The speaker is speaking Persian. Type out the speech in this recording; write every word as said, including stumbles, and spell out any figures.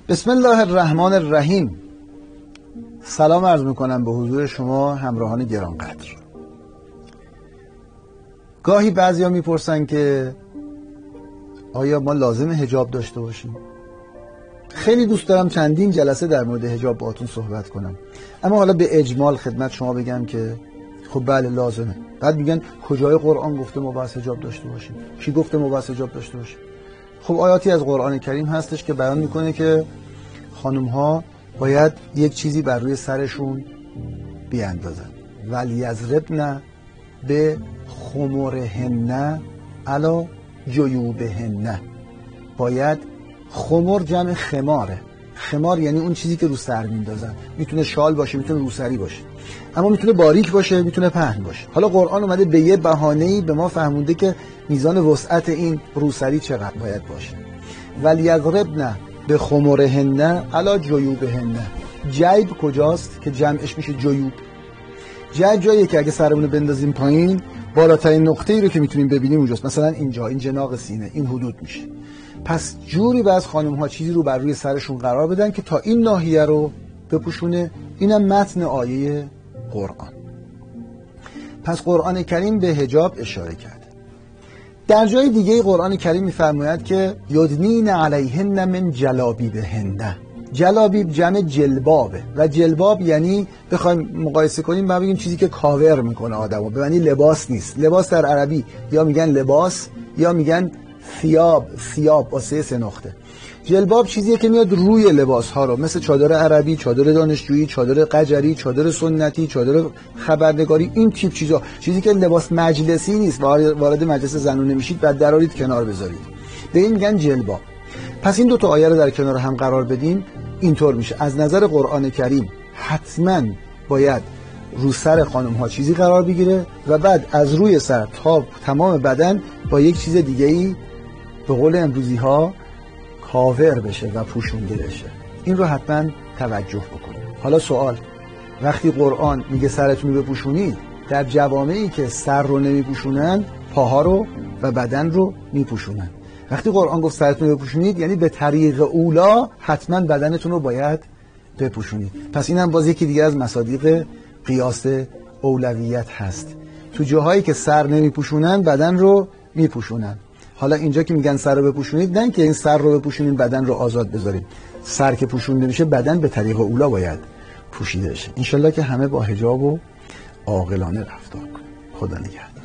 بسم الله الرحمن الرحیم. سلام عرض میکنم به حضور شما همراهان گرانقدر. گاهی بعضیا میپرسن که آیا ما لازم حجاب داشته باشیم؟ خیلی دوست دارم چندین جلسه در مورد حجاب باهاتون صحبت کنم، اما حالا به اجمال خدمت شما بگم که خب بله لازمه. بعد میگن کجای قرآن گفته ما باید حجاب داشته باشیم؟ کی گفته ما باید حجاب داشته باشیم؟ خب آیاتی از قرآن کریم هستش که بیان میکنه که خانم ها باید یک چیزی بر روی سرشون بیاندازن. ولیضربن به خمرهن علی جیوبهن. باید، خمر جمع خماره. خمار یعنی اون چیزی که رو سر میندازن. میتونه شال باشه، میتونه روسری باشه، اما میتونه باریک باشه، میتونه پهن باشه. حالا قرآن اومده به یه بهانه‌ای به ما فهمونده که میزان وسعت این روسری چقدر باید باشه. ولیضربن به خمرهن علی جیوبهن. جیب کجاست که جمعش میشه جیوب؟ جیب جاییه که اگه سرمون رو بندازیم پایین، بالاترین نقطه‌ای رو که میتونیم ببینیم اونجاست. مثلا اینجا، این جناق سینه، این حدود میشه. پس جوری باز خانم ها چیزی رو بر روی سرشون قرار بدن که تا این ناحیه رو بپوشونه. اینم متن آیه قرآن. پس قرآن کریم به حجاب اشاره کرد. در جای دیگه قرآن کریم می‌فرماید که یدنین علیهن من جلابیبهن. جلابیب جمع جلبابه و جلباب یعنی بخوایم مقایسه کنیم ما بگیم چیزی که کاور میکنه آدمو، به معنی لباس نیست. لباس در عربی یا میگن لباس یا میگن ثیاب. ثیاب با سه سه نقطه. جلباب چیزیه که میاد روی لباس ها رو، مثل چادر عربی، چادر دانشجویی، چادر قجری، چادر سنتی، چادر خبرنگاری، این تیپ چیزا. چیزی که لباس مجلسی نیست، وارد مجلس زنون نمیشید بعد درارید کنار بذارید، به این میگن جلباب. پس این دو تا آیه رو در کنار هم قرار بدیم، اینطور میشه. از نظر قرآن کریم حتما باید رو سر خانم ها چیزی قرار بگیره و بعد از روی سر تا تمام بدن با یک چیز دیگه‌ای به قول امروزی ها کاور بشه و پوشونده بشه. این رو حتما توجه بکنید. حالا سوال، وقتی قرآن میگه سرتون رو بپوشونید، در جوامعی که سر رو نمیپوشونن پاها رو و بدن رو میپوشونن. وقتی قرآن گفت سرتون رو بپوشونید یعنی به طریق اولا حتما بدنتون رو باید بپوشونید. پس اینم باز یکی دیگه از مصادیق قیاس اولویت هست. تو جاهایی که سر نمیپوشونن بدن رو میپوشونن. حالا اینجا که میگن سر رو بپوشونید، نه که این سر رو بپوشونید بدن رو آزاد بذارید. سر که پوشونده میشه بدن به طریق اولا باید پوشیده بشه. انشالله که همه با حجاب و عاقلانه رفتار کنیم. خدا نگهدار.